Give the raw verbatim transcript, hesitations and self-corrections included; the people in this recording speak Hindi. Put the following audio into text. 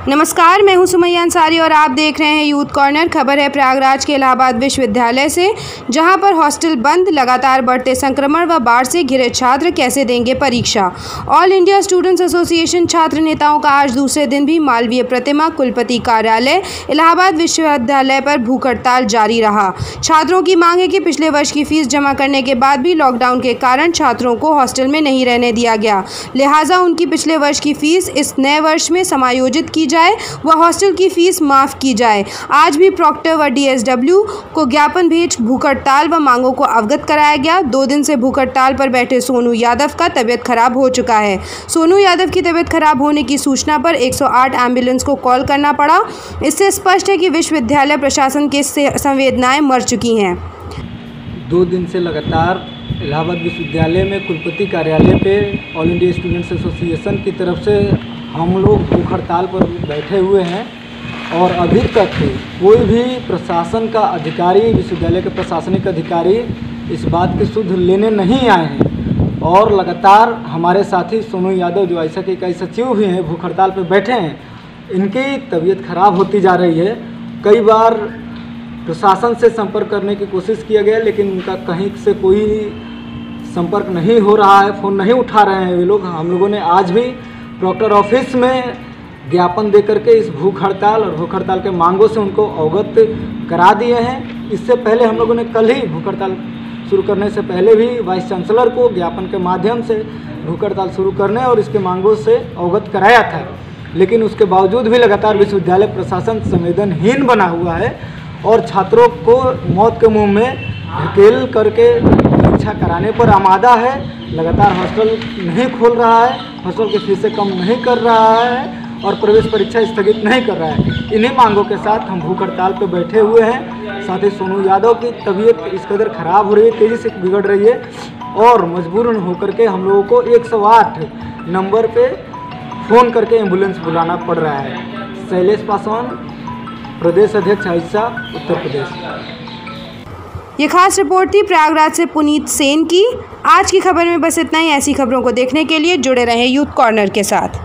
नमस्कार, मैं हूं सुमैया अंसारी और आप देख रहे हैं यूथ कॉर्नर। खबर है प्रयागराज के इलाहाबाद विश्वविद्यालय से, जहां पर हॉस्टल बंद, लगातार बढ़ते संक्रमण व बाढ़ से घिरे छात्र कैसे देंगे परीक्षा। ऑल इंडिया स्टूडेंट्स एसोसिएशन छात्र नेताओं का आज दूसरे दिन भी मालवीय प्रतिमा कुलपति कार्यालय इलाहाबाद विश्वविद्यालय पर भूख हड़ताल जारी रहा। छात्रों की मांग है कि पिछले वर्ष की फीस जमा करने के बाद भी लॉकडाउन के कारण छात्रों को हॉस्टल में नहीं रहने दिया गया, लिहाजा उनकी पिछले वर्ष की फीस इस नए वर्ष में समायोजित की जाए व हॉस्टल की फीस माफ की जाए। आज भी प्रॉक्टर व डीएसडब्ल्यू को ज्ञापन भेज भूख हड़ताल व मांगों को अवगत कराया गया। दो दिन से भूख हड़ताल पर बैठे सोनू यादव का तबियत खराब हो चुका है। सोनू यादव की तबियत खराब होने की सूचना पर एक सौ आठ एम्बुलेंस को कॉल करना पड़ा। इससे स्पष्ट है कि विश्वविद्यालय प्रशासन की संवेदनाएं मर चुकी हैं। दो दिन से लगातार इलाहाबाद विश्वविद्यालय में कुलपति कार्यालय पे ऑल इंडिया स्टूडेंट्स एसोसिएशन की तरफ से हम लोग भूख हड़ताल पर बैठे हुए हैं और अभी तक कोई भी प्रशासन का अधिकारी, विश्वविद्यालय के प्रशासनिक अधिकारी इस बात की सुध लेने नहीं आए हैं। और लगातार हमारे साथी सोनू यादव जो ऐसा के इकाई सचिव भी हैं, भूख हड़ताल पर बैठे हैं। इनकी तबीयत खराब होती जा रही है। कई बार प्रशासन से संपर्क करने की कोशिश किया गया, लेकिन उनका कहीं से कोई संपर्क नहीं हो रहा है, फ़ोन नहीं उठा रहे हैं वे लोग। हम लोगों ने आज भी प्रॉक्टर ऑफिस में ज्ञापन दे करके इस भूख हड़ताल और भूख हड़ताल के मांगों से उनको अवगत करा दिए हैं। इससे पहले हम लोगों ने कल ही भूख हड़ताल शुरू करने से पहले भी वाइस चांसलर को ज्ञापन के माध्यम से भूख हड़ताल शुरू करने और इसके मांगों से अवगत कराया था, लेकिन उसके बावजूद भी लगातार विश्वविद्यालय प्रशासन संवेदनहीन बना हुआ है और छात्रों को मौत के मुंह में धकेल करके परीक्षा कराने पर आमादा है। लगातार हॉस्टल नहीं खोल रहा है, हॉस्टल की फीसें कम नहीं कर रहा है और प्रवेश परीक्षा स्थगित नहीं कर रहा है। इन्हीं मांगों के साथ हम भूख हड़ताल पर बैठे हुए हैं। साथ ही सोनू यादव की तबीयत इस कदर ख़राब हो रही है, तेज़ी से बिगड़ रही है और मजबूरन होकर के हम लोगों को एक सौ आठ नंबर पे फ़ोन करके एम्बुलेंस बुलाना पड़ रहा है। शैलेश पासवान, प्रदेश अध्यक्ष आइसा, उत्तर प्रदेश। ये खास रिपोर्ट थी प्रयागराज से पुनीत सेन की। आज की खबर में बस इतना ही। ऐसी खबरों को देखने के लिए जुड़े रहें यूथ कॉर्नर के साथ।